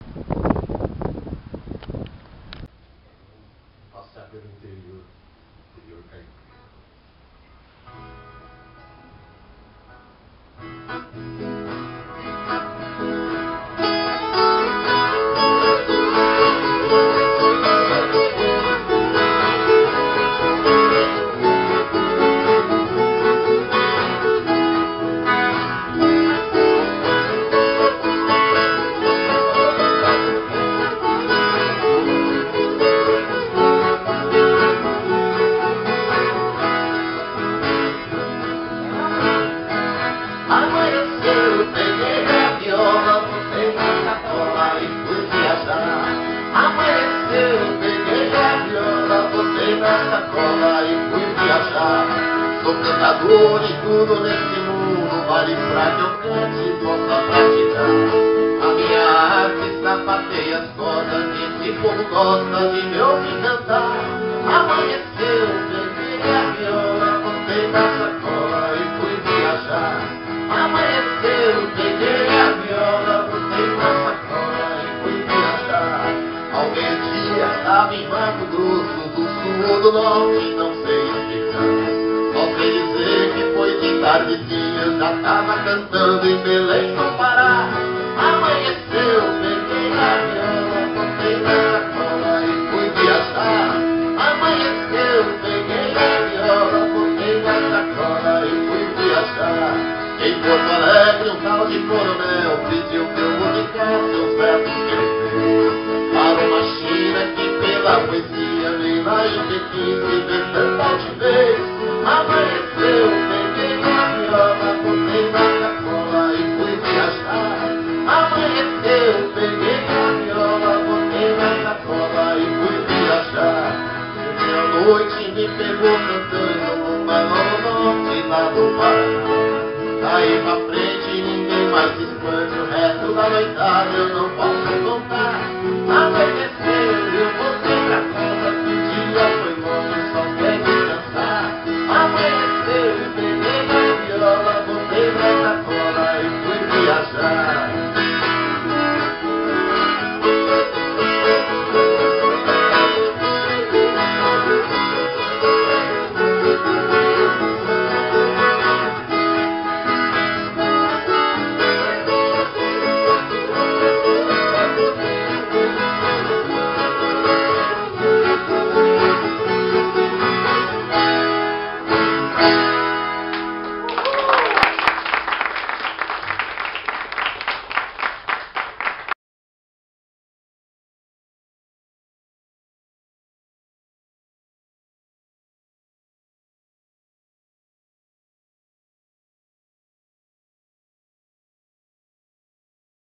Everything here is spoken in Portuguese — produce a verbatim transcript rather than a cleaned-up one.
Passar pelo interior, interior caipira. Amanheceu, peguei a viola, botei na sacola e fui viajar. Amanheceu, peguei a viola, botei na sacola e fui viajar. Sou cantador e tudo nesse mundo vale pra que eu cante e possa praticar. A minha arte sapateia as cordas e esse povo gosta de me ouvir cantar. Amanheceu, peguei a viola, botei na sacola e fui viajar. Amanheceu, peguei a viola, botei na sacola e fui viajar. Ao meio-dia estava em Mato Grosso, do sul ou do norte, não sei explicar. Só sei dizer que foi de tardezinha, já estava cantando em Belém do Pará. Amanheceu, peguei a viola, botei na sacola e fui viajar. Amanheceu, peguei a viola, botei na sacola e fui viajar. Em Porto Alegre, um tal de coronel pediu que eu musicasse os versos que ele fez para uma China que pela poesia vem lá em Pequim se vê tanta altivez. Amanheceu, peguei a viola, botei na sacola e fui viajar. Amanheceu, peguei a viola, botei na sacola e fui viajar. E meia-noite me pegou cantando no bailão do norte lá do Paraná. Daí pra frente ninguém mais se espante, o resto da noitada eu não posso contar.